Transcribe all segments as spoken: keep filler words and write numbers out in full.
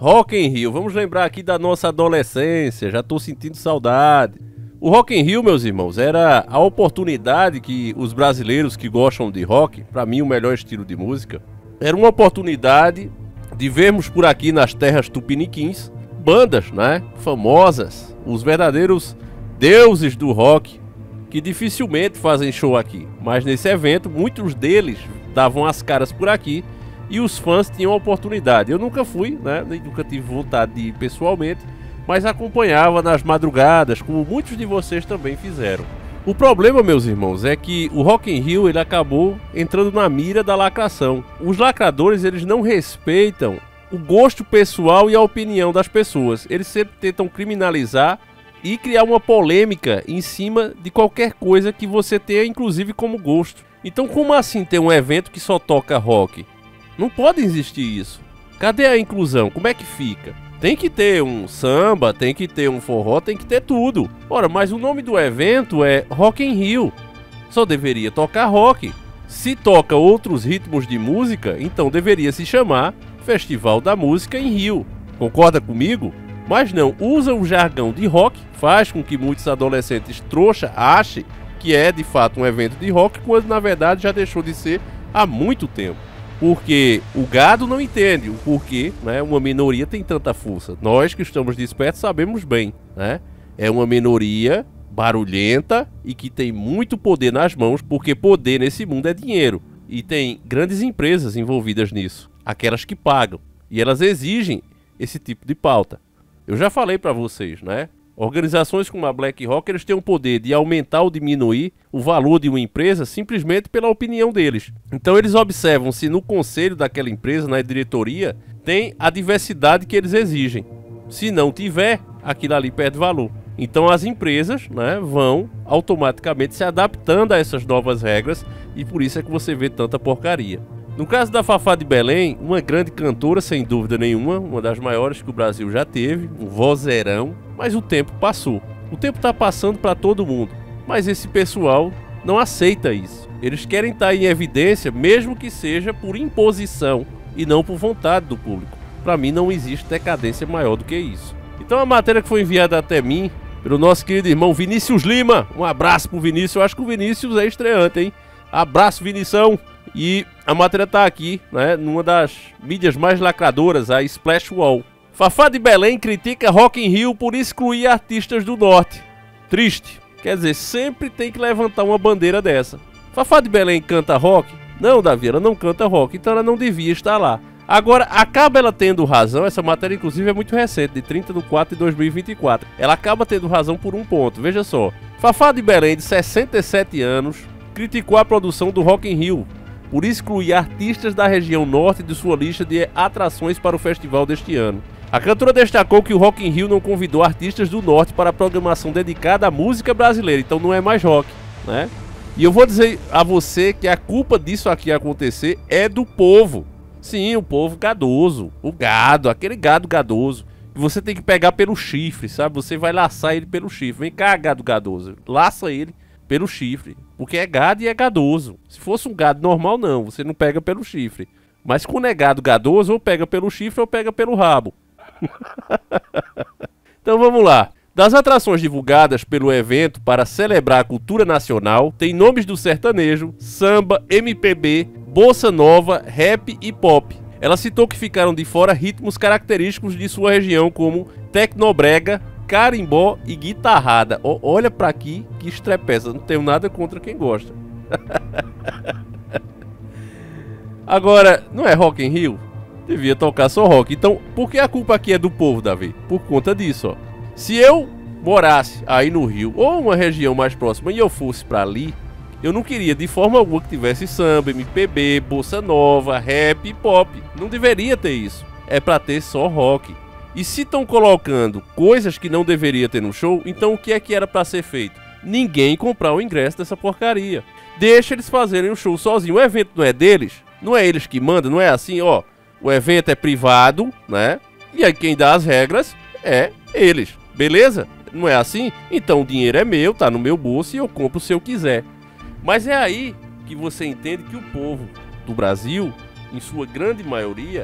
Rock in Rio, vamos lembrar aqui da nossa adolescência, já tô sentindo saudade. O Rock in Rio, meus irmãos, era a oportunidade que os brasileiros que gostam de rock, pra mim o melhor estilo de música, era uma oportunidade de vermos por aqui nas terras tupiniquins bandas, né, famosas, os verdadeiros deuses do rock, que dificilmente fazem show aqui. Mas nesse evento, muitos deles davam as caras por aqui e os fãs tinham a oportunidade. Eu nunca fui, né, nem nunca tive vontade de ir pessoalmente, mas acompanhava nas madrugadas, como muitos de vocês também fizeram. O problema, meus irmãos, é que o Rock in Rio ele acabou entrando na mira da lacração. Os lacradores eles não respeitam o gosto pessoal e a opinião das pessoas. Eles sempre tentam criminalizar e criar uma polêmica em cima de qualquer coisa que você tenha, inclusive como gosto. Então, como assim ter um evento que só toca rock? Não pode existir isso. Cadê a inclusão? Como é que fica? Tem que ter um samba, tem que ter um forró, tem que ter tudo. Ora, mas o nome do evento é Rock in Rio. Só deveria tocar rock. Se toca outros ritmos de música, então deveria se chamar Festival da Música em Rio. Concorda comigo? Mas não, usa o jargão de rock, faz com que muitos adolescentes trouxa achem que é de fato um evento de rock, quando na verdade já deixou de ser há muito tempo. Porque o gado não entende o porquê, né, uma minoria tem tanta força. Nós que estamos despertos sabemos bem, né? É uma minoria barulhenta e que tem muito poder nas mãos, porque poder nesse mundo é dinheiro. E tem grandes empresas envolvidas nisso, aquelas que pagam. E elas exigem esse tipo de pauta. Eu já falei para vocês, né? Organizações como a BlackRock, eles têm o poder de aumentar ou diminuir o valor de uma empresa simplesmente pela opinião deles. Então eles observam se no conselho daquela empresa, na diretoria, tem a diversidade que eles exigem. Se não tiver, aquilo ali perde valor. Então as empresas, né, vão automaticamente se adaptando a essas novas regras e por isso é que você vê tanta porcaria. No caso da Fafá de Belém, uma grande cantora sem dúvida nenhuma, uma das maiores que o Brasil já teve, um vozeirão, mas o tempo passou. O tempo está passando para todo mundo, mas esse pessoal não aceita isso. Eles querem estar em evidência, mesmo que seja por imposição e não por vontade do público. Para mim não existe decadência maior do que isso. Então a matéria que foi enviada até mim, pelo nosso querido irmão Vinícius Lima, um abraço pro Vinícius, eu acho que o Vinícius é estreante, hein? Abraço, Vinição! E a matéria tá aqui, né, numa das mídias mais lacradoras, a Splash Wall. Fafá de Belém critica Rock in Rio por excluir artistas do Norte. Triste. Quer dizer, sempre tem que levantar uma bandeira dessa. Fafá de Belém canta rock? Não, Davi, ela não canta rock, então ela não devia estar lá. Agora, acaba ela tendo razão, essa matéria inclusive é muito recente, de trinta de quatro de dois mil e vinte e quatro. Ela acaba tendo razão por um ponto, veja só. Fafá de Belém, de sessenta e sete anos, criticou a produção do Rock in Rio por excluir artistas da região norte de sua lista de atrações para o festival deste ano. A cantora destacou que o Rock in Rio não convidou artistas do norte para a programação dedicada à música brasileira, então não é mais rock, né? E eu vou dizer a você que a culpa disso aqui acontecer é do povo. Sim, o povo gadoso, o gado, aquele gado gadoso. E você tem que pegar pelo chifre, sabe? Você vai laçar ele pelo chifre. Vem cá, gado gadoso, laça ele pelo chifre, porque é gado e é gadoso. Se fosse um gado normal, não, você não pega pelo chifre. Mas quando é gado gadoso, ou pega pelo chifre ou pega pelo rabo. Então vamos lá. Das atrações divulgadas pelo evento para celebrar a cultura nacional, tem nomes do sertanejo, samba, M P B, bossa nova, rap e pop. Ela citou que ficaram de fora ritmos característicos de sua região, como tecnobrega, carimbó e guitarrada. O, olha pra aqui que estrepeza, não tenho nada contra quem gosta. Agora, não é Rock in Rio? Devia tocar só rock. Então, por que a culpa aqui é do povo, Davi? Por conta disso, ó. Se eu morasse aí no Rio, ou uma região mais próxima, e eu fosse pra ali, eu não queria de forma alguma que tivesse samba, M P B, bossa nova, rap e pop. Não deveria ter isso. É pra ter só rock. E se estão colocando coisas que não deveria ter no show, então o que é que era pra ser feito? Ninguém comprar o ingresso dessa porcaria. Deixa eles fazerem o show sozinho. O evento não é deles, não é eles que mandam, não é assim, ó. O evento é privado, né? E aí quem dá as regras é eles, beleza? Não é assim? Então o dinheiro é meu, tá no meu bolso e eu compro se eu quiser. Mas é aí que você entende que o povo do Brasil, em sua grande maioria,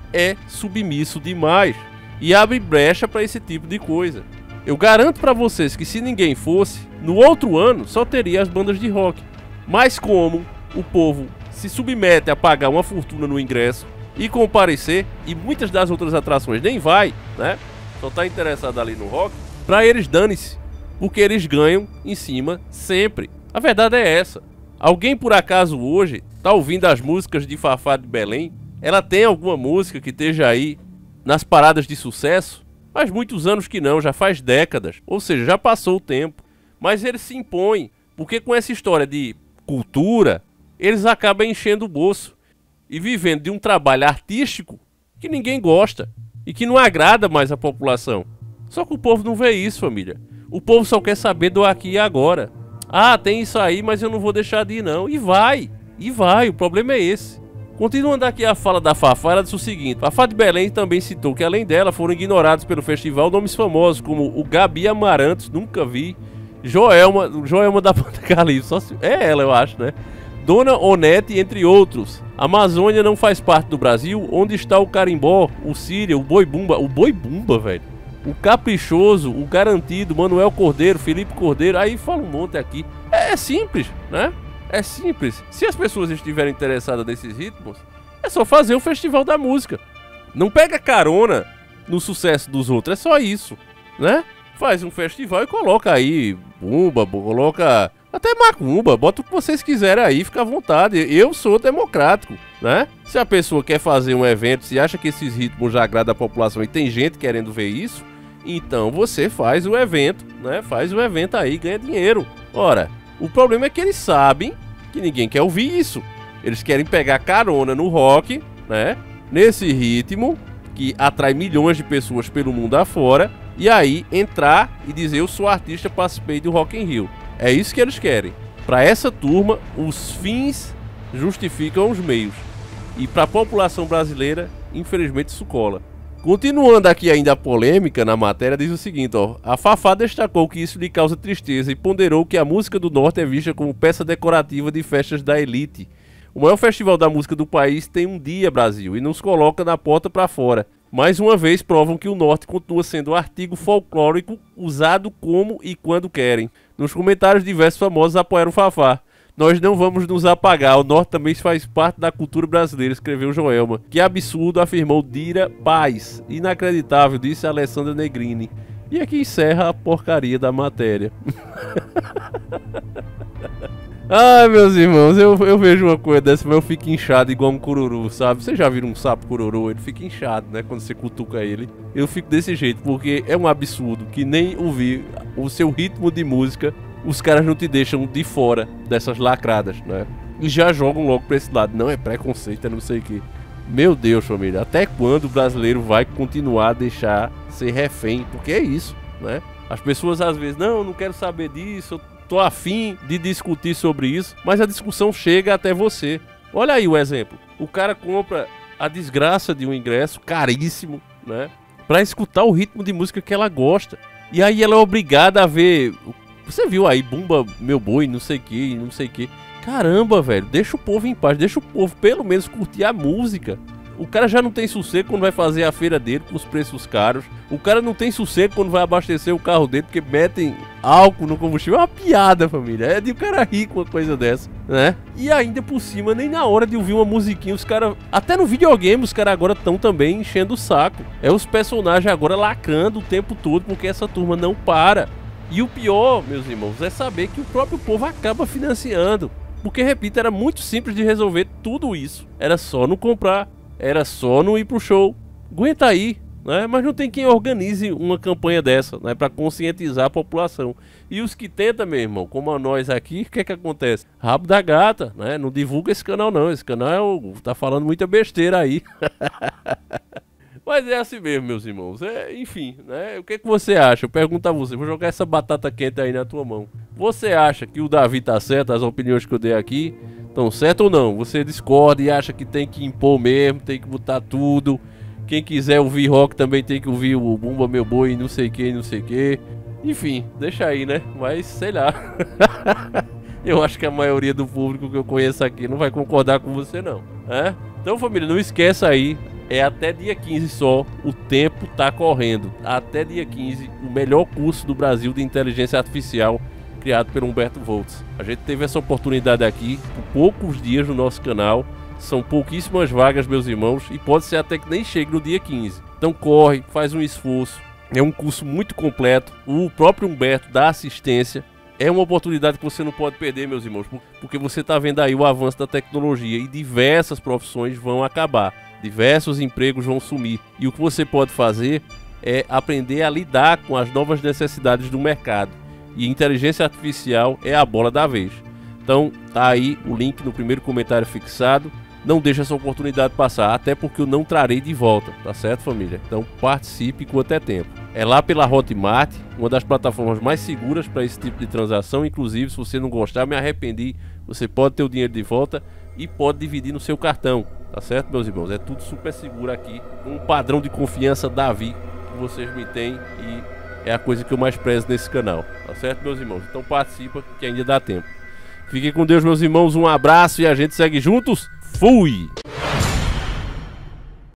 é submisso demais e abre brecha para esse tipo de coisa. Eu garanto para vocês que se ninguém fosse, no outro ano só teria as bandas de rock. Mas como o povo se submete a pagar uma fortuna no ingresso e comparecer, e muitas das outras atrações nem vai, né? Só tá interessado ali no rock, pra eles dane-se, porque eles ganham em cima sempre. A verdade é essa. Alguém por acaso hoje tá ouvindo as músicas de Fafá de Belém? Ela tem alguma música que esteja aí nas paradas de sucesso? Faz muitos anos que não, já faz décadas. Ou seja, já passou o tempo. Mas eles se impõem, porque com essa história de cultura, eles acabam enchendo o bolso e vivendo de um trabalho artístico que ninguém gosta e que não agrada mais a população. Só que o povo não vê isso, família. O povo só quer saber do aqui e agora. Ah, tem isso aí, mas eu não vou deixar de ir não. E vai, e vai, o problema é esse. Continuando aqui a fala da Fafá, ela disse o seguinte: Fafá de Belém também citou que além dela foram ignorados pelo festival nomes famosos como o Gabi Amarantos, nunca vi, Joelma, Joelma da Banda Calypso, só se... é ela eu acho, né? Dona Onete, entre outros. A Amazônia não faz parte do Brasil. Onde está o Carimbó, o Síria, o Boi Bumba? O Boi Bumba, velho. O Caprichoso, o Garantido, Manuel Cordeiro, Felipe Cordeiro. Aí fala um monte aqui. É, é simples, né? É simples. Se as pessoas estiverem interessadas nesses ritmos, é só fazer o Festival da Música. Não pega carona no sucesso dos outros. É só isso, né? Faz um festival e coloca aí bumba, coloca... até macumba, bota o que vocês quiserem aí, fica à vontade. Eu sou democrático, né? Se a pessoa quer fazer um evento, se acha que esses ritmos já agradam a população e tem gente querendo ver isso, então você faz o evento, né? Faz o evento aí, ganha dinheiro. Ora, o problema é que eles sabem que ninguém quer ouvir isso. Eles querem pegar carona no rock, né? Nesse ritmo que atrai milhões de pessoas pelo mundo afora, e aí entrar e dizer: eu sou artista, participei do Rock in Rio. É isso que eles querem. Para essa turma, os fins justificam os meios. E para a população brasileira, infelizmente, isso cola. Continuando aqui ainda a polêmica na matéria, diz o seguinte, ó: a Fafá destacou que isso lhe causa tristeza e ponderou que a música do Norte é vista como peça decorativa de festas da elite. O maior festival da música do país tem um dia, Brasil, e nos coloca na porta para fora. Mais uma vez provam que o Norte continua sendo um artigo folclórico usado como e quando querem. Nos comentários, diversos famosos apoiaram o Fafá. Nós não vamos nos apagar, o Norte também faz parte da cultura brasileira, escreveu Joelma. Que absurdo, afirmou Dira Paz. Inacreditável, disse Alessandra Negrini. E aqui encerra a porcaria da matéria. Ai, meus irmãos, eu, eu vejo uma coisa dessa, mas eu fico inchado igual um cururu, sabe? Você já viu um sapo cururu? Ele fica inchado, né? Quando você cutuca ele. Eu fico desse jeito, porque é um absurdo que nem ouvir o seu ritmo de música, os caras não te deixam de fora dessas lacradas, né? E já jogam logo pra esse lado. Não, é preconceito, é não sei o que. Meu Deus, família, até quando o brasileiro vai continuar a deixar ser refém? Porque é isso, né? As pessoas às vezes, não, eu não quero saber disso, eu tô afim de discutir sobre isso, mas a discussão chega até você. Olha aí o exemplo. O cara compra a desgraça de um ingresso caríssimo, né? Pra escutar o ritmo de música que ela gosta. E aí ela é obrigada a ver... Você viu aí, Bumba Meu Boi, não sei o que, não sei o que. Caramba, velho, deixa o povo em paz, deixa o povo pelo menos curtir a música. O cara já não tem sossego quando vai fazer a feira dele com os preços caros. O cara não tem sossego quando vai abastecer o carro dele porque metem álcool no combustível. É uma piada, família. É de um cara rico uma coisa dessa, né? E ainda por cima, nem na hora de ouvir uma musiquinha, os caras... Até no videogame os caras agora estão também enchendo o saco. É os personagens agora lacrando o tempo todo porque essa turma não para. E o pior, meus irmãos, é saber que o próprio povo acaba financiando. Porque, repito, era muito simples de resolver tudo isso. Era só não comprar. Era só não ir pro show. Aguenta aí, né? Mas não tem quem organize uma campanha dessa, né? Pra conscientizar a população. E os que tentam, meu irmão, como a nós aqui, o que é que acontece? Rabo da gata, né? Não divulga esse canal não. Esse canal tá falando muita besteira aí. Mas é assim mesmo, meus irmãos. É, enfim, né? O que é que você acha? Eu pergunto a você. Vou jogar essa batata quente aí na tua mão. Você acha que o Davi tá certo? As opiniões que eu dei aqui estão certas ou não? Você discorda e acha que tem que impor mesmo, tem que botar tudo. Quem quiser ouvir rock também tem que ouvir o Bumba Meu Boi, não sei o que, não sei o que. Enfim, deixa aí, né? Mas sei lá. Eu acho que a maioria do público que eu conheço aqui não vai concordar com você não, é? Então, família, não esqueça aí É até dia quinze só, o tempo tá correndo. Até dia quinze, o melhor curso do Brasil de inteligência artificial criado pelo Humberto Voltz. A gente teve essa oportunidade aqui por poucos dias no nosso canal. São pouquíssimas vagas, meus irmãos, e pode ser até que nem chegue no dia quinze. Então corre, faz um esforço. É um curso muito completo. O próprio Humberto dá assistência. É uma oportunidade que você não pode perder, meus irmãos, porque você está vendo aí o avanço da tecnologia e diversas profissões vão acabar. Diversos empregos vão sumir. E o que você pode fazer é aprender a lidar com as novas necessidades do mercado. E inteligência artificial é a bola da vez. Então tá aí o link no primeiro comentário fixado. Não deixe essa oportunidade passar, até porque eu não trarei de volta, tá certo, família? Então participe enquanto é tempo. É lá pela Hotmart, uma das plataformas mais seguras para esse tipo de transação. Inclusive, se você não gostar, me arrependi, você pode ter o dinheiro de volta e pode dividir no seu cartão, tá certo, meus irmãos? É tudo super seguro aqui, um padrão de confiança Davi que vocês me têm e é a coisa que eu mais prezo nesse canal, tá certo, meus irmãos? Então participa que ainda dá tempo. Fiquem com Deus, meus irmãos, um abraço e a gente segue juntos. Fui!